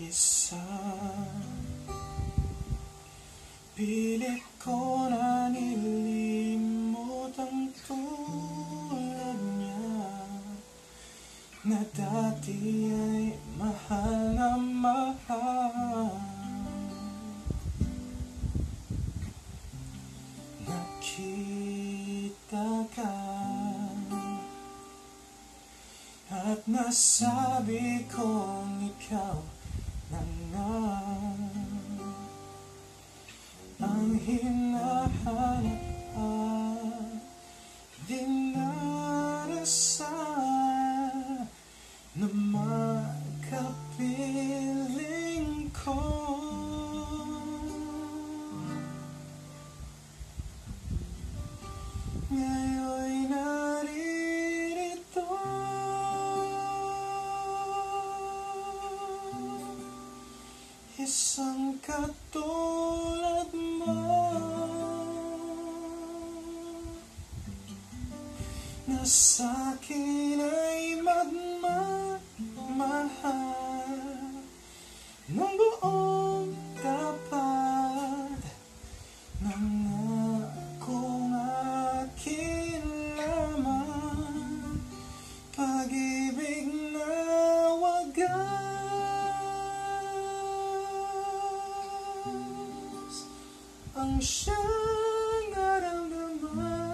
isa. Pilit ko na nilimot ang tulad niya, na dati ay mahal na mahal. Nakita ka at nasabi kong ikaw na nga ang hinahanap at dinarasan na makapiling ko. Ngayo'y naririto, isang katulad mo, na sa'kin ay magmamahal ng buong tapat ng akong akin lamang, pag-ibig na wagas ang siyang naramdaman.